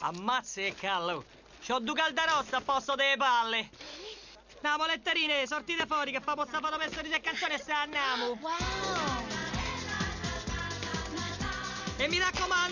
Ammazza che callo. C'ho due caldaroste a posto delle palle. No, molettarine, sortite fuori che fa possa fare per sorride e canzone e se andiamo. Wow! E mi raccomando,